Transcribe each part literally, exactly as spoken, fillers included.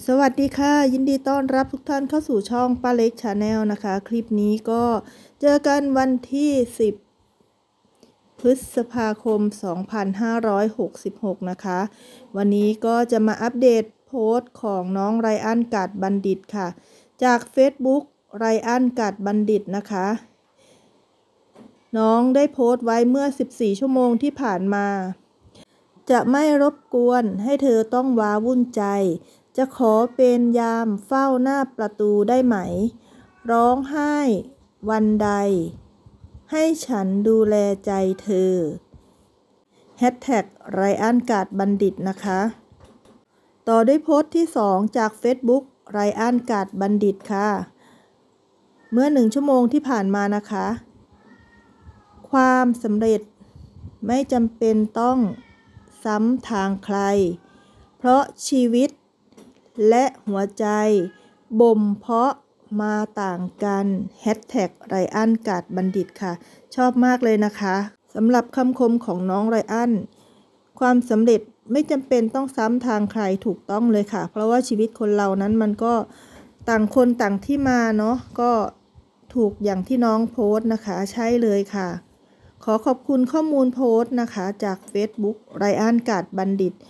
สวัสดีค่ะยินดีต้อนรับทุกท่านเข้าสู่ช่องป้าเล็กชาแนลนะคะคลิปนี้ก็เจอกันวันที่สิบพฤษภาคมสองพันห้าร้อยหกสิบหกนะคะวันนี้ก็จะมาอัปเดตโพสต์ของน้องไรอันกาดบัณฑิตค่ะจาก Facebook ไรอันกาดบัณฑิตนะคะน้องได้โพสต์ไว้เมื่อสิบสี่ชั่วโมงที่ผ่านมาจะไม่รบกวนให้เธอต้องว้าวุ่นใจจะขอเป็นยามเฝ้าหน้าประตูได้ไหมร้องไห้วันใดให้ฉันดูแลใจเธอแฮชแท็กไรอันกาดบัณฑิตนะคะต่อด้วยโพสต์ที่สองจาก Facebook ไรอันกาดบัณฑิตค่ะเมื่อหนึ่งชั่วโมงที่ผ่านมานะคะความสำเร็จไม่จำเป็นต้องซ้ำทางใครเพราะชีวิตและหัวใจบ่มเพาะมาต่างกันแฮชแท็กไรอันกาดบัณฑิตค่ะชอบมากเลยนะคะสำหรับคำคมของน้องไรอันความสำเร็จไม่จำเป็นต้องซ้ำทางใครถูกต้องเลยค่ะเพราะว่าชีวิตคนเรานั้นมันก็ต่างคนต่างที่มาเนาะก็ถูกอย่างที่น้องโพสต์นะคะใช่เลยค่ะขอขอบคุณข้อมูลโพสต์นะคะจาก Facebook ไรอันกาดบัณฑิต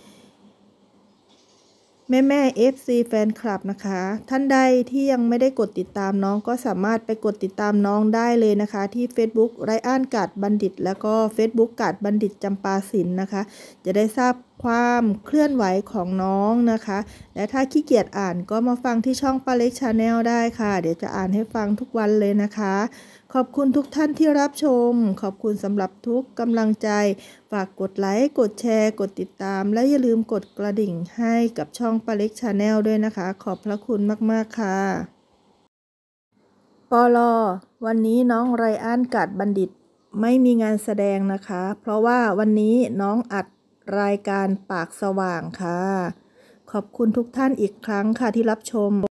แม่แม่ เอฟ ซี แฟนคลับนะคะท่านใดที่ยังไม่ได้กดติดตามน้องก็สามารถไปกดติดตามน้องได้เลยนะคะที่ Facebook ไรอันกาดบัณฑิตแล้วก็ Facebook กาดบัณฑิตจำปาสินนะคะจะได้ทราบความเคลื่อนไหวของน้องนะคะและถ้าขี้เกียจอ่านก็มาฟังที่ช่องป้าเล็กชาแนลได้ค่ะเดี๋ยวจะอ่านให้ฟังทุกวันเลยนะคะขอบคุณทุกท่านที่รับชมขอบคุณสำหรับทุกกำลังใจฝากกดไลค์กดแชร์กดติดตามและอย่าลืมกดกระดิ่งให้กับช่องป้าเล็กชาแนลด้วยนะคะขอบพระคุณมากๆค่ะปลวันนี้น้องไรอันกาดบัณฑิตไม่มีงานแสดงนะคะเพราะว่าวันนี้น้องอัดรายการปากสว่างค่ะขอบคุณทุกท่านอีกครั้งค่ะที่รับชม